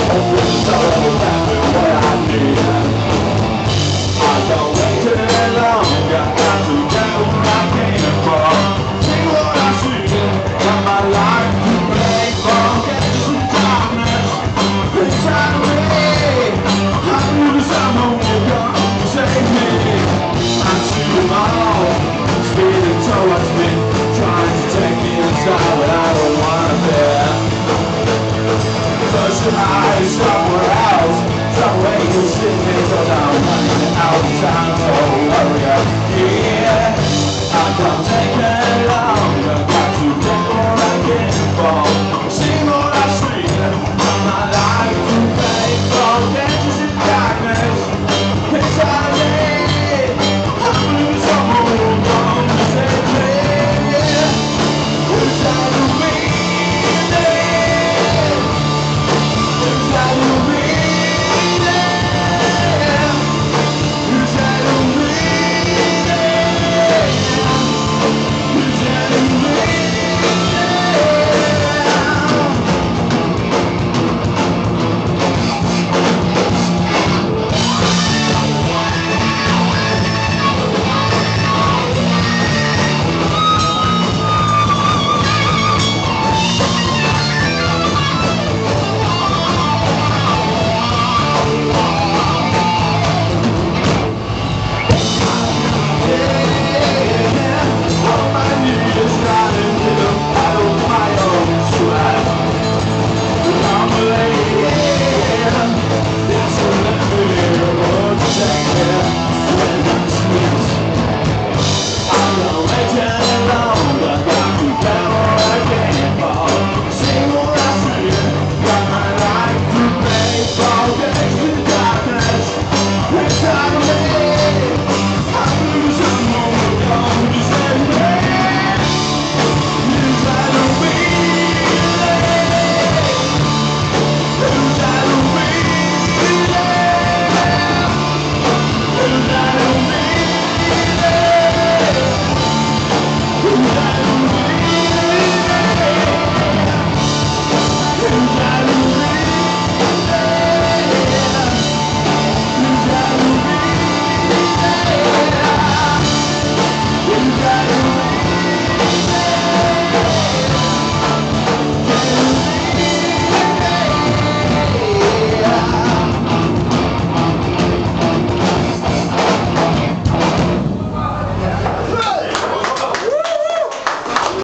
So exactly what I need. I don't wait any longer. Got to get what I came for. See what I see. Got my life to play for. Get some darkness inside me. I lose someone who come to save me. I see them all speeding towards me, trying to take me inside, but I don't wanna be. So should I somewhere else? Somewhere you can see me, 'cause I'm running out of time. So hurry up, yeah. I can't take